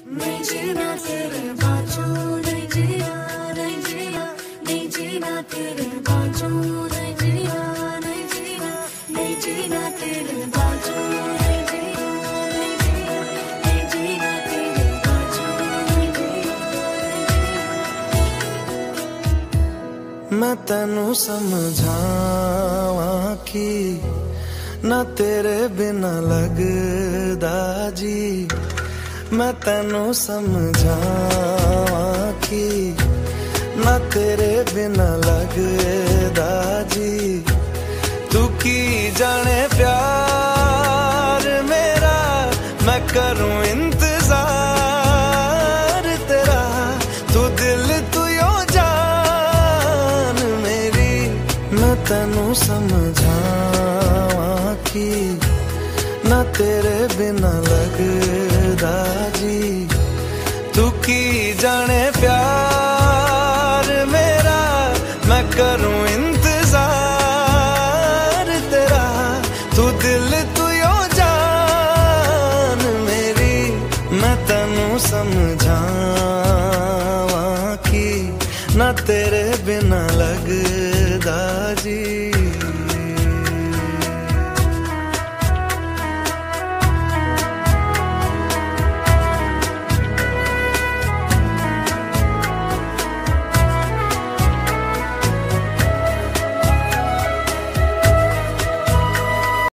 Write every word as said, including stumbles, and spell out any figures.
नहीं जीना तेरे बाजू, नहीं जीना, नहीं जीना, नहीं जीना तेरे बाजू, नहीं जीना, नहीं जीना, नहीं जीना तेरे बाजू, नहीं जीना, नहीं जीना, नहीं जीना तेरे बाजू, नहीं जीना, नहीं जीना। मैं तेनू समझावां कि ना तेरे बिना लगदा जी, मैं तेनू समझावां कि ना तेरे बिना लगदा जी। तू की जाने प्यार मेरा, मैं करूं इंतजार तेरा। तू दिल तू यो जान मेरी, मैं तेनू समझावां कि ना तेरे बिना लगदा जी। तू की जाने प्यार मेरा, मैं करूं इंतजार तेरा। तू दिल तू यो जान मेरी, मैं तेनू समझावां कि ना तेरे बिना लगदा जी।